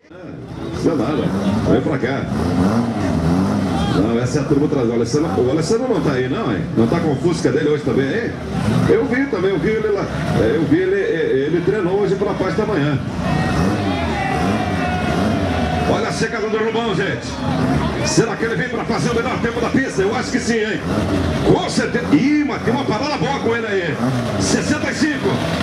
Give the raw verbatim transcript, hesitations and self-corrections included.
Não é nada. Vem pra cá. Não, essa é a turma atrás. O Alessandro, o Alessandro não tá aí, não, hein? Não tá com o Fusca dele hoje também, hein? Eu vi também, eu vi ele lá. Eu vi ele, ele treinou hoje pela parte da manhã. Olha a chegada do Rubão, gente. Será que ele vem para fazer o melhor tempo da pista? Eu acho que sim, hein? Com certeza. Ih, mas tem uma parada boa com ele aí. sessenta e cinco.